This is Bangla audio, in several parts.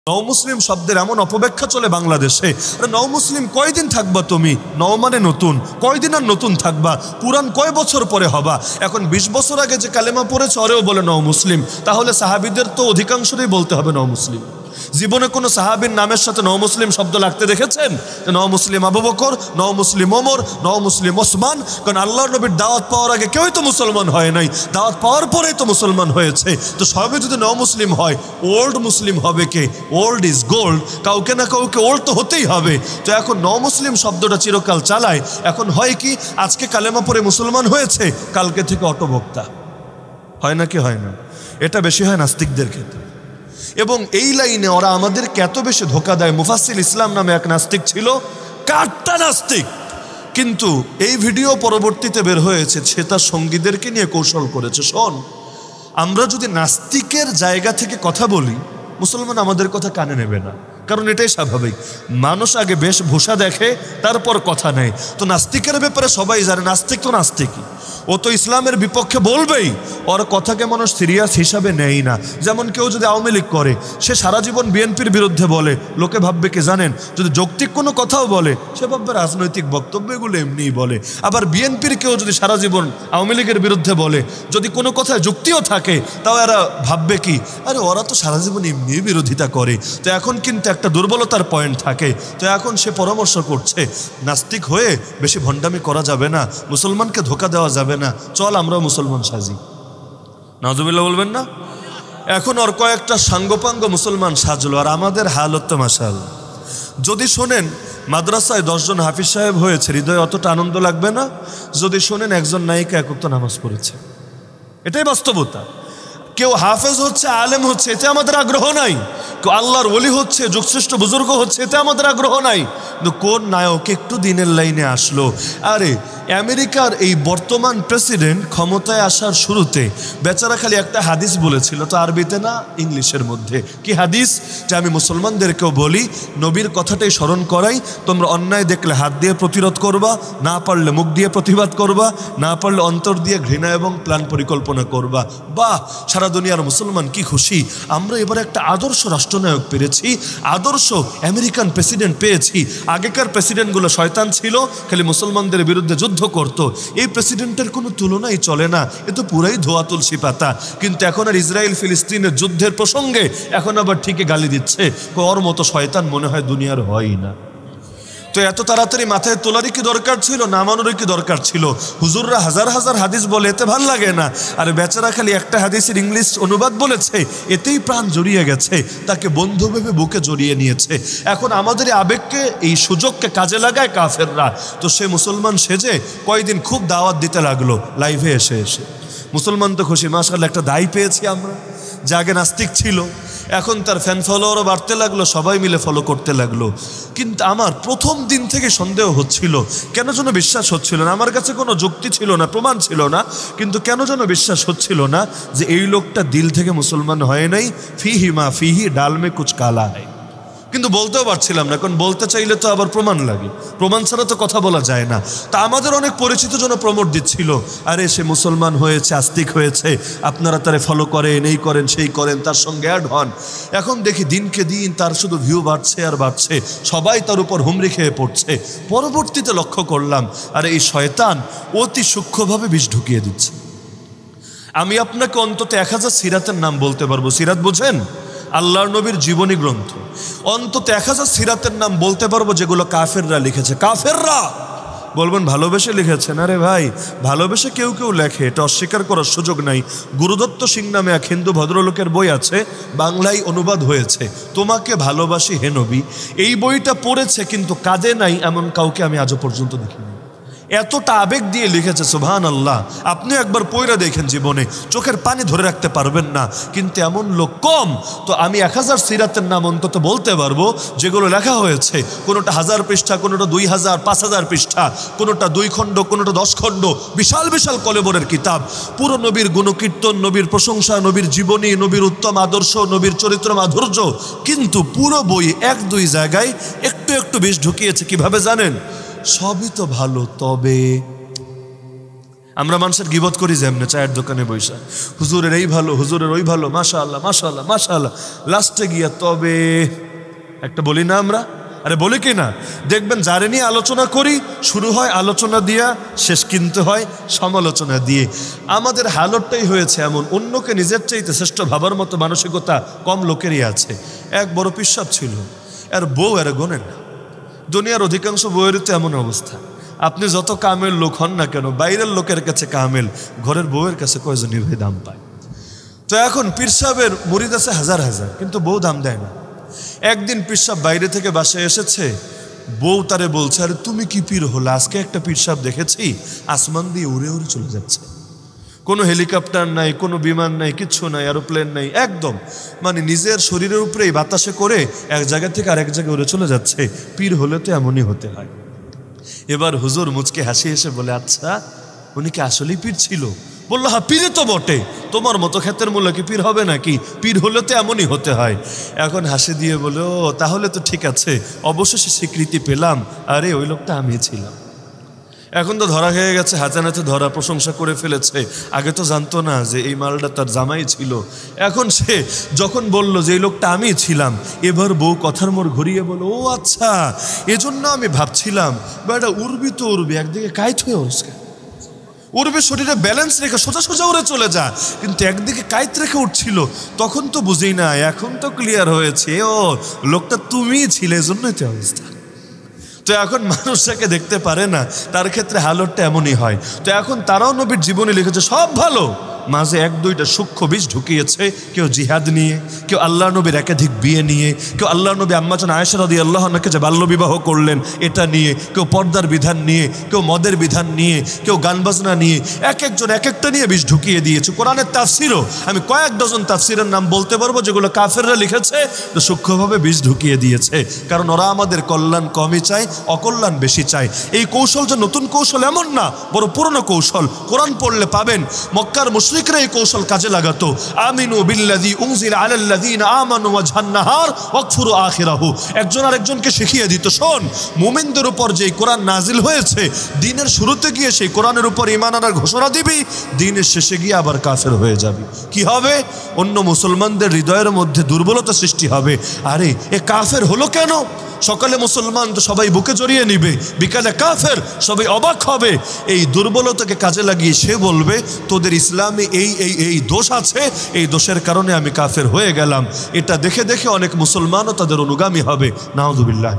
নও মুসলিম শব্দের এমন অপব্যাখ্যা চলে বাংলাদেশে। নও মুসলিম কয়দিন থাকবা তুমি? নও মানে নতুন, কয়দিন আর নতুন থাকবা? পুরান কয় বছর পরে হবা? এখন 20 বছর আগে যে কালেমা পড়েছে ওরেও বলে নও মুসলিম, তাহলে সাহাবীদের তো অধিকাংশই বলতে হবে নও মুসলিম। জীবনে কোনো সাহাবীর নামের সাথে নও মুসলিম শব্দ লাগতে দেখেছেন? নও মুসলিম আবু বকর, নও মুসলিম ওমর, নও মুসলিম ওসমান। কারণ আল্লাহর নবীর দাওয়াত পাওয়ার আগে কেউই তো মুসলমান হয় নাই, দাওয়াত পাওয়ার পরেই তো মুসলমান হয়েছে। তো সবই যদি নও মুসলিম হয়, ওল্ড মুসলিম হবে কে? ওল্ড ইজ গোল্ড, কাউকে না কাউকে ওল্ড তো হতেই হবে। তো এখন নও মুসলিম শব্দটা চিরকাল চালায়। এখন হয় কি, আজকে কালেমা পড়ে মুসলমান হয়েছে, কালকে থেকে অটোভোক্তা হয় নাকি হয় না? এটা বেশি হয় নাস্তিকদের ক্ষেত্রে। এবং এই লাইনে ওরা আমাদেরকে এত বেশি ধোঁকা দেয়। মুফাসসিল ইসলাম নামে এক নাস্তিক ছিল, কাট্টা নাস্তিক, কিন্তু এই ভিডিও পরবর্তীতে বের হয়েছে, সে তার সঙ্গীদেরকে নিয়ে কৌশল করেছে। শোন, আমরা যদি নাস্তিকের জায়গা থেকে কথা বলি, মুসলমান আমাদের কথা কানে নেবে না, কারণ এটাই স্বাভাবিক। মানুষ আগে বেশভূষা দেখে, তারপর কথা নেয়। তো নাস্তিকের ব্যাপারে সবাই জানে, নাস্তিক তো নাস্তিকই, ও তো ইসলামের বিপক্ষে বলবেই, ওর কথাকে মানুষ সিরিয়াস হিসাবে নেয় না। যেমন কেউ যদি আওয়ামী লীগ করে, সে সারা জীবন বিএনপির বিরুদ্ধে বলে, লোকে ভাববে কি জানেন? যদি যৌক্তিক কোনো কথাও বলে, সে ভাববে রাজনৈতিক বক্তব্য, এগুলো এমনিই বলে। আবার বিএনপির কেউ যদি সারা জীবন আওয়ামী লীগের বিরুদ্ধে বলে, যদি কোনো কথায় যুক্তিও থাকে, তাও এরা ভাববে কি, আরে ওরা তো সারা জীবন এমনি বিরোধিতা করে। তো এখন কিন্তু একটা দুর্বলতার পয়েন্ট থাকে। তো এখন সে পরামর্শ করছে, নাস্তিক হয়ে বেশি ভণ্ডামি করা যাবে না, মুসলমানকে ধোঁকা দেওয়া যাবে না, চল আমরাও মুসলমান সাজি। নাউজুবিল্লাহ বলবেন না? এখন ওর কয়েকটা সাঙ্গপাঙ্গ মুসলমান সাজলো, আর আমাদের হালত তো মাশাআল্লাহ। যদি শোনেন মাদ্রাসায় 10 জন হাফিজ সাহেব হয়েছে, হৃদয়ে অতটা আনন্দ লাগবে না। যদি শোনেন একজন নায়িকা একক তো নামাজ পড়েছে, এটাই বাস্তবতা। কেউ হাফেজ হচ্ছে, আলেম হচ্ছে, এতে আমাদের আগ্রহ নাই। কেউ আল্লাহর ওলি হচ্ছে, যুগশ্রেষ্ঠ বুজুর্গ হচ্ছে, এতে আমাদের আগ্রহ নাই। কিন্তু কোন নায়ক একটু দিনের লাইনে আসলো? আরে আমেরিকার এই বর্তমান প্রেসিডেন্ট ক্ষমতায় আসার শুরুতে বেচারা খালি একটা হাদিস বলেছিল, তো আরবিতে না ইংলিশের মধ্যে। কি হাদিস? যে আমি মুসলমানদেরকেও বলি, নবীর কথাটাই স্মরণ করাই, তোমরা অন্যায় দেখলে হাত দিয়ে প্রতিরোধ করবা, না পারলে মুখ দিয়ে প্রতিবাদ করবা, না পারলে অন্তর দিয়ে ঘৃণা এবং প্ল্যান পরিকল্পনা করবা। বাহ, সারা দুনিয়ার মুসলমান কি খুশি, আমরা এবার একটা আদর্শ রাষ্ট্রনায়ক পেয়েছি, আদর্শ আমেরিকান প্রেসিডেন্ট পেয়েছি। আগেকার প্রেসিডেন্টগুলো শয়তান ছিল, খালি মুসলমানদের বিরুদ্ধে যুদ্ধ করত। এই প্রেসিডেন্টের কোনো তুলনাই চলে না, এ তো পুরাই ধোয়া তুলসী পাতা। কিন্তু এখন আর ইসরায়েল ফিলিস্তিনের যুদ্ধের প্রসঙ্গে এখন আবার ঠিকই গালি দিচ্ছে, ওর মতো শয়তান মনে হয় দুনিয়ার হয়ই না। তো এত তাড়াতাড়ি মাথায় তোলারই কি দরকার ছিল? নামানোরই কি দরকার ছিল? হুজুররা হাজার হাজার হাদিস বলে, এতে ভাল লাগে না। আর বেচারা খালি একটা হাদিসের ইংলিশ অনুবাদ বলেছে, এতেই প্রাণ জড়িয়ে গেছে, তাকে বন্ধু ভেবে বুকে জড়িয়ে নিয়েছে। এখন আমাদের আবেগকে, এই সুযোগকে কাজে লাগায় কাফেররা। তো সে মুসলমান সেজে কয়েকদিন খুব দাওয়াত দিতে লাগলো লাইভে এসে এসে। মুসলমান তো খুশি, মাশাআল্লাহ একটা দায় পেয়েছি আমরা। যে আগে নাস্তিক ছিল, এখন তার ফ্যান ফলোয়ারও বাড়তে লাগলো, সবাই মিলে ফলো করতে লাগলো। কিন্তু আমার প্রথম দিন থেকে সন্দেহ হচ্ছিল, কেন যেন বিশ্বাস হচ্ছিল না। আমার কাছে কোনো যুক্তি ছিল না, প্রমাণ ছিল না, কিন্তু কেন যেন বিশ্বাস হচ্ছিল না যে এই লোকটা দিল থেকে মুসলমান হয় নাই। ফিহি মা ফিহি ডাল মে কুছ কালা হয়। কিন্তু বলতেও পারছিলাম না, কারণ বলতে চাইলে তো আবার প্রমাণ লাগে, প্রমাণ ছাড়া তো কথা বলা যায় না। তা আমাদের অনেক পরিচিত জন প্রমোট দিচ্ছিল, আরে সে মুসলমান হয়েছে, আস্তিক হয়েছে, আপনারা তারে ফলো করেন, এই করেন সেই করেন, তার সঙ্গে অ্যাড হন। এখন দেখি দিনকে দিন তার শুধু ভিউ বাড়ছে আর বাড়ছে, সবাই তার উপর হুমড়ি খেয়ে পড়ছে। পরবর্তীতে লক্ষ্য করলাম, আরে এই শয়তান অতি সূক্ষ্মভাবে বিষ ঢুকিয়ে দিচ্ছে। আমি আপনাকে অন্তত 1000 সিরাতের নাম বলতে পারবো। সিরাত বুঝেন? আল্লাহর নবীর জীবনী গ্রন্থ। অন্তত 1000 সিরাতের নাম বলতে পারবো যেগুলো কাফেররা লিখেছে। কাফেররা বলবেন ভালোবেসে লিখেছেন। আরে ভাই, ভালোবেসে কেউ কেউ লেখে, এটা অস্বীকার করার সুযোগ নাই। গুরুদত্ত সিং নামে এক হিন্দু ভদ্রলোকের বই আছে, বাংলায় অনুবাদ হয়েছে, তোমাকে ভালোবাসি হে নবী। এই বইটা পড়েছে কিন্তু কাঁদে নাই এমন কাউকে আমি আজও পর্যন্ত দেখিনি। এতটা আবেগ দিয়ে লিখেছে, সুবহানাল্লাহ। আপনি একবার পড়ে দেখেন, জীবনে চোখের পানি ধরে রাখতে পারবেন না, কিন্তু এমন লোক কম। তো আমি 1000 সিরাতের নাম অন্তত বলতে পারবো যেগুলো লেখা হয়েছে, কোনোটা 1000 পৃষ্ঠা, কোনোটা 2000, 5000 পৃষ্ঠা, কোনোটা 2 খণ্ড, কোনোটা 10 খণ্ড, বিশাল বিশাল কলেবরের কিতাব। পুরো নবীর গুণকীর্তন, নবীর প্রশংসা, নবীর জীবনী, নবীর উত্তম আদর্শ, নবীর চরিত্র মাধুর্য। কিন্তু পুরো বই 1-2 জায়গায় একটু একটু বিষ ঢুকিয়েছে। কিভাবে জানেন? সবই তো ভালো, তবে আমরা মানুষের গিবত করি যেমনে চায়ের দোকানে বৈশা, হুজুরের এই ভালো, হুজুরের ওই ভালো, মাশাআল্লাহ মাশাআল্লাহ মাশাআল্লাহ। লাস্টে গিয়া তবে একটা বলি না আমরা, আরে বলি কি না? দেখবেন যারে নিয়ে আলোচনা করি শুরু হয় আলোচনা দিয়া, শেষ কিনতে হয় সমালোচনা দিয়ে। আমাদের হালতটাই হয়েছে এমন, অন্যকে নিজের চাইতে শ্রেষ্ঠ ভাবার মতো মানসিকতা কম লোকেরই আছে। এক বড় পিসাব ছিল, আর বউ এর গোনেন না। দুনিয়ার অধিকাংশ বউয়েরই তো এমন অবস্থা। আপনি যত কামেল লোক হন না কেন, বাইরের লোকের কাছে কামেল, ঘরের বউয়ের কাছে কয়জনই ভাই দাম পায়। তো এখন পীর সাহেবের মুরিদ আছে হাজার হাজার, কিন্তু বউ দাম দেয় না। একদিন পীর সাহেব বাইরে থেকে বাসায় এসেছে, বউ তারে বলছে, আরে তুমি কি পীর হলো? আজকে একটা পীর সাহেব দেখেছি আসমান দিয়ে উড়ে উড়ে চলে যাচ্ছে, কোনো হেলিকপ্টার নাই, কোনো বিমান নাই, কিচ্ছু নাই, এরোপ্লেন নাই, একদম মানে নিজের শরীরের উপরেই বাতাসে করে এক জায়গা থেকে আরেক জায়গায় উড়ে চলে যাচ্ছে। পীর হলে তো এমনই হতে হয়। এবার হুজুর মুচকে হাসি এসে বলে, আচ্ছা উনি কি আসলেই পীর ছিল? বললো, হ্যাঁ পীরে তো বটে, তোমার মতো ক্ষেতের মূল্য কি পীর হবে নাকি? পীর হলে তো এমনই হতে হয়। এখন হাসি দিয়ে বলে, ও তাহলে তো ঠিক আছে, অবশেষে স্বীকৃতি পেলাম, আরে ওই লোকটা আমি ছিলাম। এখন তো ধরা হয়ে গেছে, হাতে নাতে ধরা, প্রশংসা করে ফেলেছে। আগে তো জানতো না যে এই মালটা তার জামাই ছিল। এখন সে যখন বলল যে এই লোকটা আমি ছিলাম, এবার বউ কথার মোড় ঘুরিয়ে বলো, ও আচ্ছা এজন্য আমি ভাবছিলাম বা এটা উড়বি তো উড়বি, একদিকে কাইত হয়ে উড়ছে, উড়বে শরীরে ব্যালেন্স রেখে সোজা সোজা উড়ে চলে যা, কিন্তু একদিকে কাইত রেখে উঠছিল। তখন তো বুঝি না, এখন তো ক্লিয়ার হয়েছে, ও লোকটা তুমিই ছিলে, এজন্যই তো অবস্থা। তো এখন মানুষ যাকে দেখতে পারে না তার ক্ষেত্রে হালতটা এমনই হয়। তো এখন তারাও নবীর জীবনে লিখেছে সব ভালো, মাঝে এক দুইটা সূক্ষ্ম বীজ ঢুকিয়েছে। কেউ জিহাদ নিয়ে, কেউ আল্লাহ নবীর একাধিক বিয়ে নিয়ে, কেউ আল্লাহ নবী আম্মাজান আয়েশা রাদিয়াল্লাহু আনহাকে যে বাল্যবিবাহ করলেন এটা নিয়ে, কেউ পর্দার বিধান নিয়ে, কেউ মদের বিধান নিয়ে, কেউ গান বাজনা নিয়ে, এক একজন এক একটা নিয়ে বীজ ঢুকিয়ে দিয়েছে। কোরআনের তাফসিরও আমি কয়েক ডজন তাফসিরের নাম বলতে পারবো যেগুলো কাফেররা লিখেছে, তো সূক্ষ্মভাবে বীজ ঢুকিয়ে দিয়েছে। কারণ ওরা আমাদের কল্যাণ কমই চায়, অকল্যাণ বেশি চায়। এই কৌশল যে নতুন কৌশল এমন না, বড় পুরনো কৌশল। কোরআন পড়লে পাবেন মক্কার মুশরিকরা এই কৌশল কাজে লাগাতো। আমিনু বিল্লাযী উনজিলা আলাল্লাযীনা আমানু ওয়াজহান নাহার ওয়াকফুরু আখিরাহু। একজন আরেকজনকে শিখিয়ে দিত, শোন মুমিনদের উপর যে কোরআন নাজিল হয়েছে, দিনের শুরুতে গিয়ে সেই কোরআনের উপর ঈমান আনার ঘোষণা দিবি, দিনের শেষে গিয়ে আবার কাফের হয়ে যাবি। কি হবে? অন্য মুসলমানদের হৃদয়ের মধ্যে দুর্বলতা সৃষ্টি হবে। আরে এ কাফের হলো কেন? সকালে মুসলমান তো সবাই বুকে জড়িয়ে নিবে, বিকালে কাফের, সবাই অবাক হবে। এই দুর্বলতাকে কাজে লাগিয়ে সে বলবে, তোদের ইসলামে এই এই এই দোষ আছে, এই দোষের কারণে আমি কাফের হয়ে গেলাম। এটা দেখে দেখে অনেক মুসলমানও তাদের অনুগামী হবে। নাউযুবিল্লাহ।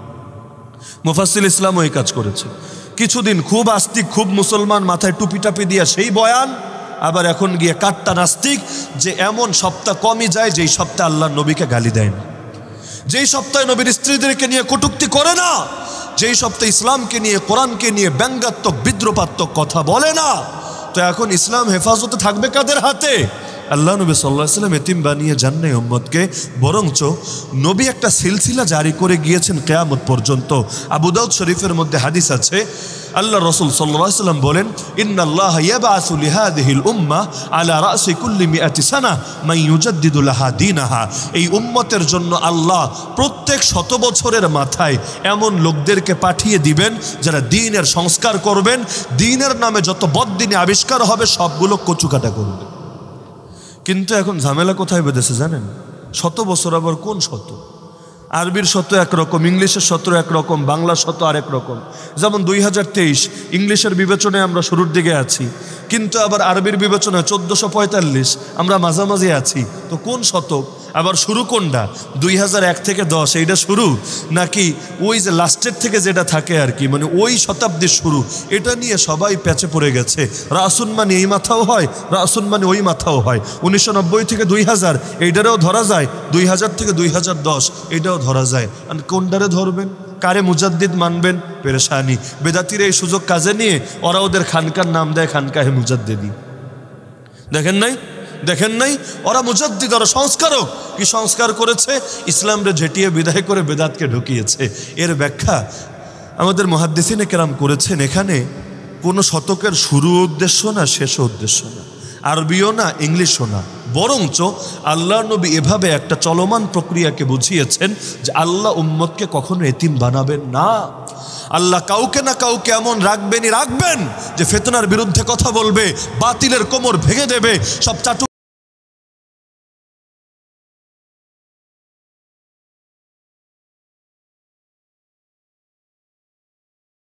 মুফাসসির ইসলামও এই কাজ করেছে। কিছুদিন খুব আস্তিক, খুব মুসলমান, মাথায় টুপি টাপি দিয়া সেই বয়ান, আবার এখন গিয়ে কাট্টা নাস্তিক, যে এমন সপ্তাহ কমই যায় যেই সপ্তাহে আল্লাহর নবীকে গালি দেয় না, যেই সপ্তাহে নবীর স্ত্রীদেরকে নিয়ে কটূক্তি করে না, যেই সপ্তাহে ইসলামকে নিয়ে, কোরআনকে নিয়ে ব্যঙ্গাত্মক বিদ্রুপাত্মক কথা বলে না। তো এখন ইসলাম হেফাজতে থাকবে কাদের হাতে? আল্লাহ নবী সাল্লাল্লাহু আলাইহি ওয়াসাল্লাম এতিম বানিয়ে যান নাই উম্মতকে, বরঞ্চ নবী একটা সিলসিলা জারি করে গিয়েছেন কিয়ামত পর্যন্ত। আবু দাউদ শরীফের মধ্যে হাদিস আছে, আল্লাহ রাসূল সাল্লাল্লাহু আলাইহি ওয়াসাল্লাম বলেন, ইন্নাল্লাহা ইয়াবআসু লিহাদিহিল উম্মাহ আলা রাসি কুল্লি মিআতি সানা মান ইউজাদ্দিদু লাহা দীনাহা। এই উম্মতের জন্য আল্লাহ প্রত্যেক 100 বছরের মাথায় এমন লোকদেরকে পাঠিয়ে দিবেন যারা দ্বীনের সংস্কার করবেন। দ্বীনের নামে যত বদদিনী আবিষ্কার হবে সবগুলো কচুকাটা করবে। কিন্তু এখন ঝামেলা কোথায় বেঁধেছে জানেন? 100 বছর আবার কোন 100? আরবির 100 একরকম, ইংলিশের 100 একরকম, বাংলা 100 আরেক রকম। যেমন 2023 ইংলিশের বিবেচনায় আমরা শুরুর দিকে আছি, কিন্তু আবার আরবির বিবেচনায় 1445, আমরা মাঝামাঝি আছি। তো কোন শতক? আবার শুরু কোনটা? 2001 থেকে 10 এইটা শুরু, নাকি ওই যে লাস্টের থেকে যেটা থাকে আর কি, মানে ওই শতাব্দীর শুরু? এটা নিয়ে সবাই প্যাচে পড়ে গেছে। রাসুন মানে এই মাথাও হয়, রাসুন মানে ওই মাথাও হয়। 1990 থেকে 2000 এইটারেও ধরা যায়, 2000 থেকে 2010 এটাও ধরা যায়। আর কোনটারে ধরবেন? কারে মুজাদ্দিদ মানবেন? পেরেশানি। বেদাতিরা এই সুযোগ কাজে নিয়ে ওরা ওদের খানকার নাম দেয় খানকাহে মুজাদ্দিদি। দেখেন নাই? দেখেন নাই? ওরা মুজাদ্দিদ, ওরা সংস্কারক। কি সংস্কার করেছে? ইসলামরে ঝেটিয়ে বিদায় করে বেদাতকে ঢুকিয়েছে। এর ব্যাখ্যা আমাদের মুহাদ্দিসিনে কেরাম করেছেন। এখানে কোনো শতকের শুরু উদ্দেশ্য না, শেষ উদ্দেশ্য না, আরবিও না, ইংলিশও না, বরঞ্চ আল্লাহ নবী এভাবে একটা চলমান প্রক্রিয়াকে বুঝিয়েছেন যে আল্লাহ উম্মতকে কখনো এতিম বানাবেন না। আল্লাহ কাউকে না কাউকে এমন রাখবেন যে ফিতনার বিরুদ্ধে কথা বলবে, বাতিলের কোমর ভেঙে দেবে, সব চাটু